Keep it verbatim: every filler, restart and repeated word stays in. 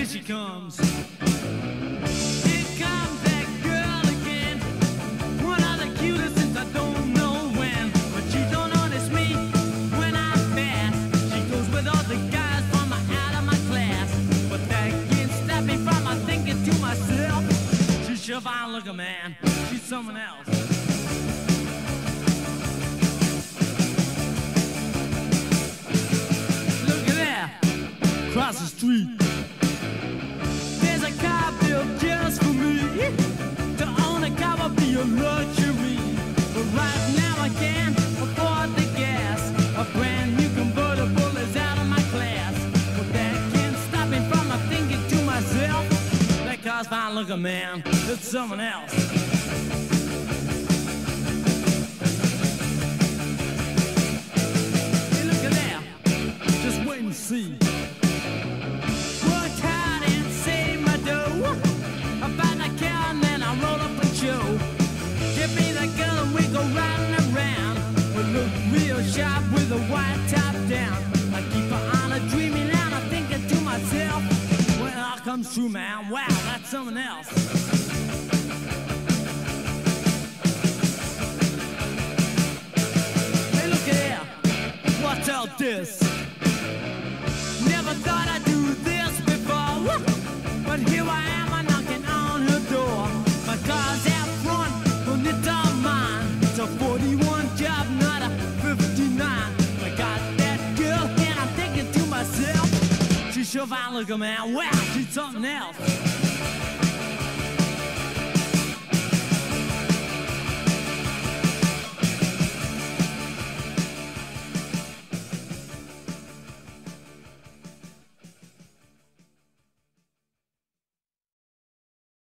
she comes. Here comes that girl again. One of the cutest since I don't know when. But she don't notice me when I'm fast. She goes with all the guys from out of my class. But that can't stop me from my thinking to myself. She's sure fine looking, man. She's someone else. Across the street, there's a car built just for me. To own a car will be a luxury, but right now I can't afford the gas. A brand new convertible is out of my class, but that can't stop me from thinking to myself, that car's fine looking, man. It's someone else. Hey, look at that. Just wait and see. Shop with a white top down. I keep her on a dreamy line. I'm thinking to myself, when it all comes true, man, wow, that's someone else. Hey, look at here. What's all this? Never thought I'd do this before, but here I am, I'm knocking on her door. My car's out front, but it's all mine. It's a forty-one job, not a fifty-nine. I got that girl and I'm thinking to myself, she's sure fine looking, man. Wow, she's something else.